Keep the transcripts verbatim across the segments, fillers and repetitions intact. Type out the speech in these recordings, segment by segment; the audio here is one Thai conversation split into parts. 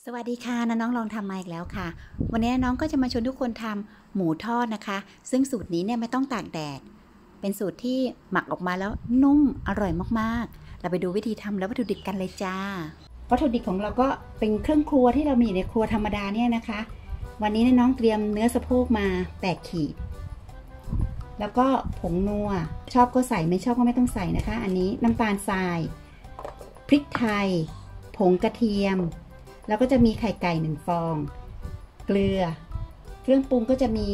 สวัสดีค่ะน้องๆลองทำมาอีกแล้วค่ะวันนี้น้องก็จะมาชวนทุกคนทำหมูทอดนะคะซึ่งสูตรนี้เนี่ยไม่ต้องตากแดดเป็นสูตรที่หมักออกมาแล้วนุ่มอร่อยมากๆเราไปดูวิธีทำและวัตถุดิบกันเลยจ้าวัตถุดิบของเราก็เป็นเครื่องครัวที่เรามีในครัวธรรมดาเนี่ยนะคะวันนี้น้องเตรียมเนื้อสะโพกมาแปดขีดแล้วก็ผงนัวชอบก็ใส่ไม่ชอบก็ไม่ต้องใส่นะคะอันนี้น้ำตาลทรายพริกไทยผงกระเทียมแล้วก็จะมีไข่ไก่หนึ่งฟองเกลือเครื่องปรุงก็จะมี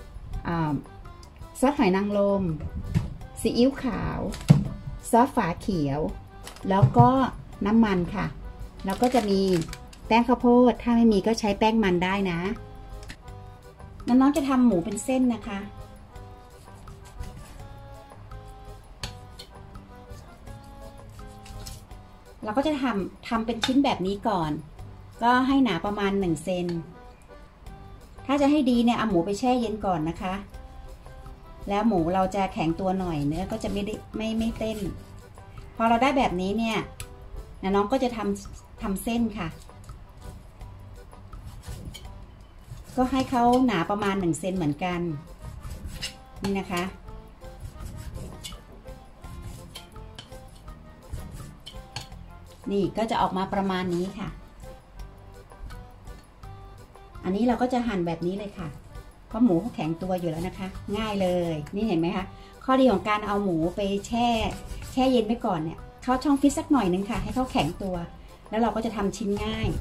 ซอสหอยนางรมซีอิ๊วขาวซอสฝาเขียวแล้วก็น้ำมันค่ะแล้วก็จะมีแป้งข้าวโพดถ้าไม่มีก็ใช้แป้งมันได้นะน้องๆจะทำหมูเป็นเส้นนะคะเราก็จะทำทำเป็นชิ้นแบบนี้ก่อนก็ให้หนาประมาณหนึ่งเซนถ้าจะให้ดีเนี่ยเอาหมูไปแช่เย็นก่อนนะคะแล้วหมูเราจะแข็งตัวหน่อยเนื้อก็จะไม่ได้ไม่ไม่เต้นพอเราได้แบบนี้เนี่ยน้องก็จะทำทำเส้นค่ะก็ให้เขาหนาประมาณหนึ่งเซนเหมือนกันนี่นะคะนี่ก็จะออกมาประมาณนี้ค่ะอันนี้เราก็จะหั่นแบบนี้เลยค่ะเพราะหมูเขาแข็งตัวอยู่แล้วนะคะง่ายเลยนี่เห็นไหมคะข้อดีของการเอาหมูไปแช่แช่เย็นไว้ก่อนเนี่ยเข้าช่องฟรีซสักหน่อยนึงค่ะให้เขาแข็งตัวแล้วเราก็จะทำชิ้นง่าย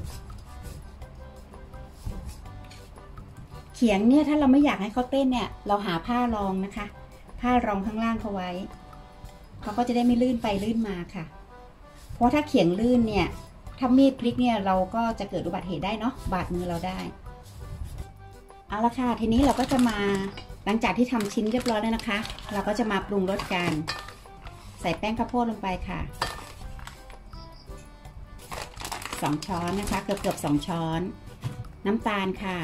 เขียงเนี่ยถ้าเราไม่อยากให้เขาเต้นเนี่ยเราหาผ้ารองนะคะผ้ารองข้างล่างเขาไว้เขาก็จะได้ไม่ลื่นไปลื่นมาค่ะเพราะถ้าเขียงลื่นเนี่ยถ้ามีดพลิกเนี่ยเราก็จะเกิดอุบัติเหตุได้เนาะบาดมือเราได้เอาละค่ะทีนี้เราก็จะมาหลังจากที่ทำชิ้นเรียบร้อยแล้วนะคะเราก็จะมาปรุงรสกันใส่แป้งข้าวโพดลงไปค่ะสองช้อนนะคะเกือบเกือบสองช้อนน้ำตาลค่ะ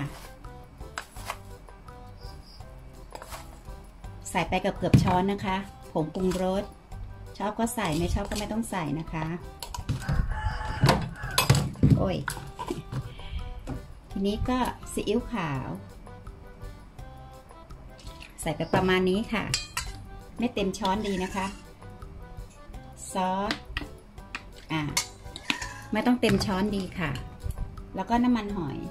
ใส่ไปเกือบเกือบช้อนนะคะผงปรุงรสชอบก็ใส่ไม่ชอบก็ไม่ต้องใส่นะคะโอ้ยทีนี้ก็ซีอิ๊วขาวใส่ไปประมาณนี้ค่ะไม่เต็มช้อนดีนะคะซอสอ่าไม่ต้องเต็มช้อนดีค่ะแล้วก็น้ำมันหอย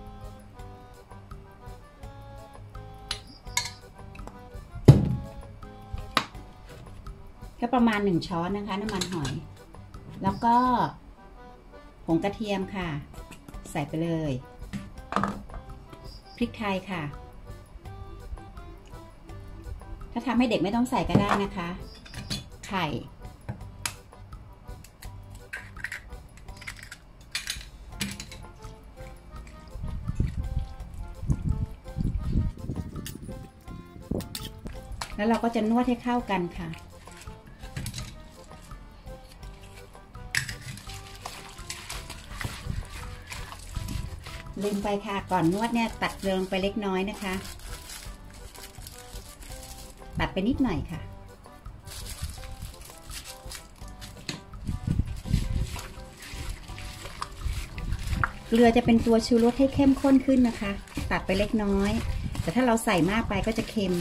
ก็ประมาณหนึ่งช้อนนะคะน้ำมันหอยแล้วก็ผงกระเทียมค่ะใส่ไปเลยพริกไทยค่ะถ้าทำให้เด็กไม่ต้องใส่ก็ได้นะคะไข่แล้วเราก็จะนวดให้เข้ากันค่ะลืมไปค่ะก่อนนวดเนี่ยตัดเกลือลงไปเล็กน้อยนะคะตัดไปนิดหน่อยค่ะเกลือจะเป็นตัวชูรสให้เข้มข้นขึ้นนะคะตัดไปเล็กน้อยแต่ถ้าเราใส่มากไปก็จะเค็ม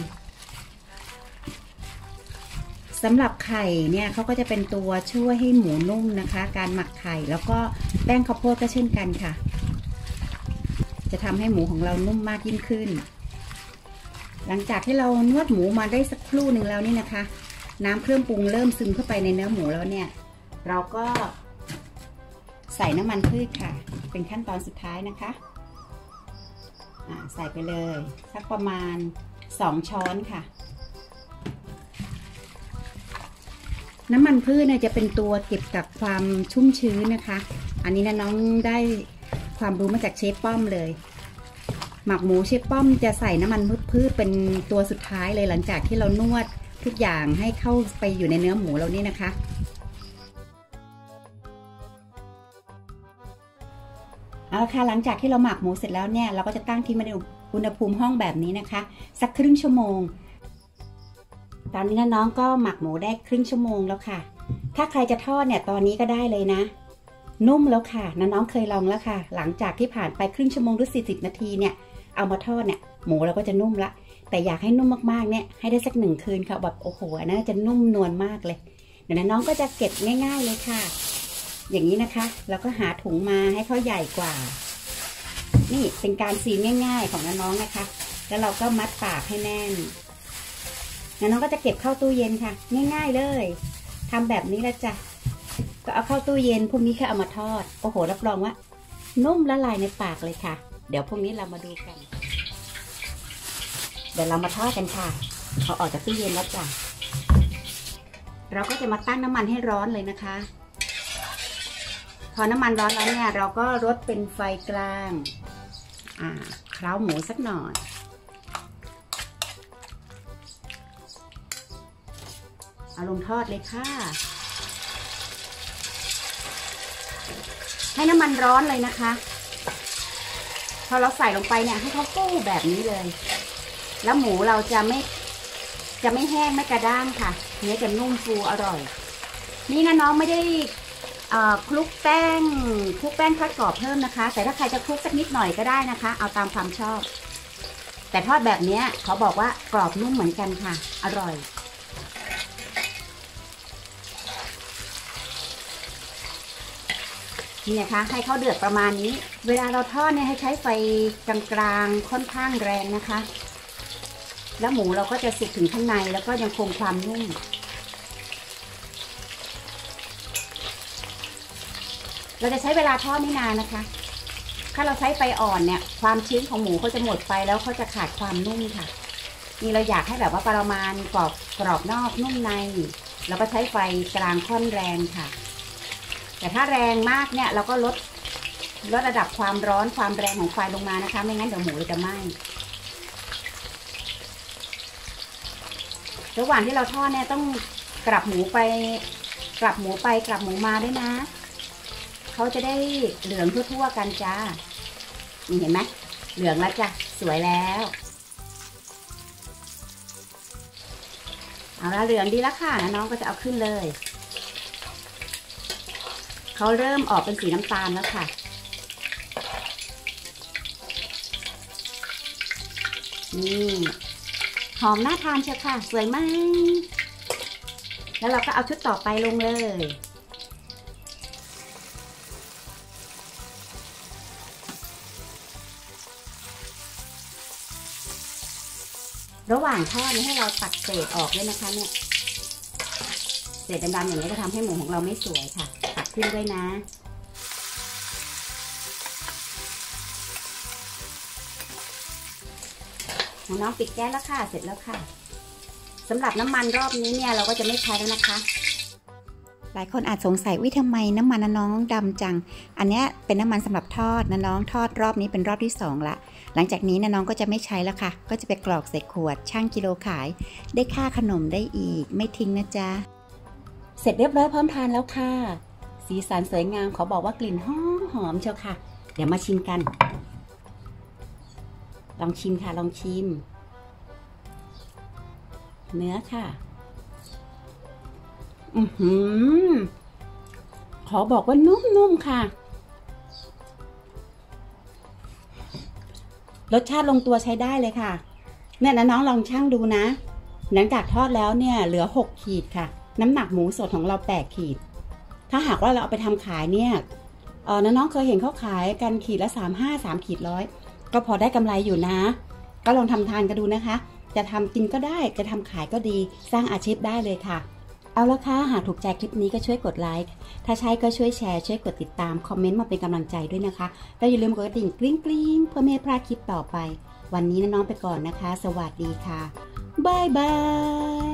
สำหรับไข่เนี่ยเขาก็จะเป็นตัวช่วยให้หมูนุ่มนะคะการหมักไข่แล้วก็แป้งข้าวโพดก็เช่นกันค่ะจะทำให้หมูของเรานุ่มมากยิ่งขึ้นหลังจากที่เรานวดหมูมาได้สักครู่หนึ่งแล้วนี่นะคะน้ำเครื่องปรุงเริ่มซึมเข้าไปในเนื้อหมูแล้วเนี่ยเราก็ใส่น้ำมันพืชค่ะเป็นขั้นตอนสุดท้ายนะคะใส่ไปเลยสักประมาณสองช้อนค่ะน้ำมันพืชเนี่ยจะเป็นตัวเก็บกับความชุ่มชื้นนะคะอันนี้นะน้องได้ความรู้มาจากเชฟป้อมเลยหมักหมูเชฟป้อมจะใส่น้ำมันพืชเป็นตัวสุดท้ายเลยหลังจากที่เรานวดทุกอย่างให้เข้าไปอยู่ในเนื้อหมูเรานี่นะคะเอาละค่ะหลังจากที่เราหมักหมูเสร็จแล้วเนี่ยเราก็จะตั้งทิ้งไว้ในอุณหภูมิห้องแบบนี้นะคะสักครึ่งชั่วโมงตอนนี้น้องก็หมักหมูได้ครึ่งชั่วโมงแล้วค่ะถ้าใครจะทอดเนี่ยตอนนี้ก็ได้เลยนะนุ่มแล้วค่ะน้องๆเคยลองแล้วค่ะหลังจากที่ผ่านไปครึ่งชั่วโมงหรือสี่สิบนาทีเนี่ยเอามาทอดเนี่ยหมูเราก็จะนุ่มละแต่อยากให้นุ่มมากๆเนี่ยให้ได้สักหนึ่งคืนค่ะแบบโอ้โหน่าจะนุ่มนวลมากเลยเดี๋ยวน้องก็จะเก็บง่ายๆเลยค่ะอย่างนี้นะคะแล้วก็หาถุงมาให้เขาใหญ่กว่านี่เป็นการซีนง่ายๆของน้องๆนะคะแล้วเราก็มัดปากให้แน่นน้องก็จะเก็บเข้าตู้เย็นค่ะง่ายๆเลยทำแบบนี้แล้วจ้ะก็เอาเข้าตู้เย็นพรุ่งนี้แค่เอามาทอดโอ้โหรับรองว่านุ่มละลายในปากเลยค่ะเดี๋ยวพรุ่งนี้เรามาดูกันเดี๋ยวเรามาทอดกันค่ะเขาออกจากตู้เย็นแล้วจ้ะเราก็จะมาตั้งน้ำมันให้ร้อนเลยนะคะพอน้ำมันร้อนแล้วเนี่ยเราก็ลดเป็นไฟกลางอ่าเคล้าหมูสักหน่อยเอาลงทอดเลยค่ะให้น้ำมันร้อนเลยนะคะพอเราใส่ลงไปเนี่ยให้เขาฟูแบบนี้เลยแล้วหมูเราจะไม่จะไม่แห้งไม่กระด้างค่ะเนื้อจะนุ่มฟูอร่อยนี่นะน้องไม่ได้คลุกแป้งคลุกแป้งทอดกรอบเพิ่มนะคะแต่ถ้าใครจะคลุกสักนิดหน่อยก็ได้นะคะเอาตามความชอบแต่ทอดแบบนี้เขาบอกว่ากรอบนุ่มเหมือนกันค่ะอร่อยนี่นะคะให้เขาเดือดประมาณนี้เวลาเราทอดเนี่ยให้ใช้ไฟกลางๆค่อนข้างแรงนะคะแล้วหมูเราก็จะสุกถึงข้างในแล้วก็ยังคงความนุ่มเราจะใช้เวลาทอดไม่นานนะคะถ้าเราใช้ไฟอ่อนเนี่ยความชื้นของหมูเขาจะหมดไปแล้วเขาจะขาดความนุ่มค่ะนี่เราอยากให้แบบว่าประมาณกรอบกรอบนอกนุ่มในเราก็ใช้ไฟกลางค่อนแรงค่ะแต่ถ้าแรงมากเนี่ยเราก็ลดลดระดับความร้อนความแรงของไฟลงมานะคะไม่งั้นเดี๋ยวหมูจะไหม้ระหว่างที่เราทอดเนี่ยต้องกลับหมูไปกลับหมูไปกลับหมูมาด้วยนะเขาจะได้เหลืองทั่วๆกันจ้านี่เห็นไหมเหลืองแล้วจ้ะสวยแล้วเอาละเหลืองดีแล้วค่ะนะน้องก็จะเอาขึ้นเลยเขาเริ่มออกเป็นสีน้ำตาลแล้วค่ะนี่หอมน่าทานเชียวค่ะสวยมากแล้วเราก็เอาชุดต่อไปลงเลยระหว่างทอดนี้ให้เราตัดเศษออกด้วยนะคะเนี่ยเศษดำๆอย่างนี้จะทำให้หมูของเราไม่สวยค่ะตัดขึ้นด้วยนะน้องปิดแก๊สแล้วค่ะเสร็จแล้วค่ะสำหรับน้ำมันรอบนี้เนี่ยเราก็จะไม่ใช้แล้วนะคะหลายคนอาจสงสัยวิทำไมน้ำมันน้องดำจังอันนี้เป็นน้ำมันสำหรับทอดน้องทอดรอบนี้เป็นรอบที่สองละหลังจากนี้น้องก็จะไม่ใช้แล้วค่ะก็จะไปกรอกใส่ขวดช่างกิโลขายได้ค่าขนมได้อีกไม่ทิ้งนะจ๊ะเสร็จเรียบร้อยพร้อมทานแล้วค่ะสีสันสวยงามขอบอกว่ากลิ่นหอมหอมเชียวค่ะเดี๋ยวมาชิมกันลองชิมค่ะลองชิมเนื้อค่ะอือหือขอบอกว่านุ่มๆค่ะรสชาติลงตัวใช้ได้เลยค่ะเนี่ยนะน้องลองชั่งดูนะหลังจากทอดแล้วเนี่ยเหลือหกขีดค่ะน้ำหนักหมูสดของเราแปดขีดถ้าหากว่าเราเอาไปทำขายเนี่ยเออน้องเคยเห็นเขาขายกันขีดละสามห้าสามขีดร้อยก็พอได้กำไรอยู่นะก็ลองทำทานกันดูนะคะจะทำกินก็ได้จะทำขายก็ดีสร้างอาชีพได้เลยค่ะเอาละค่ะหากถูกใจคลิปนี้ก็ช่วยกดไลค์ถ้าใช่ก็ช่วยแชร์ช่วยกดติดตามคอมเมนต์มาเป็นกำลังใจด้วยนะคะแล้วอย่าลืมกดกระดิ่งกริ๊งกริ๊งเพื่อไม่พลาดคลิปต่อไปวันนี้น้องไปก่อนนะคะสวัสดีค่ะบ๊ายบาย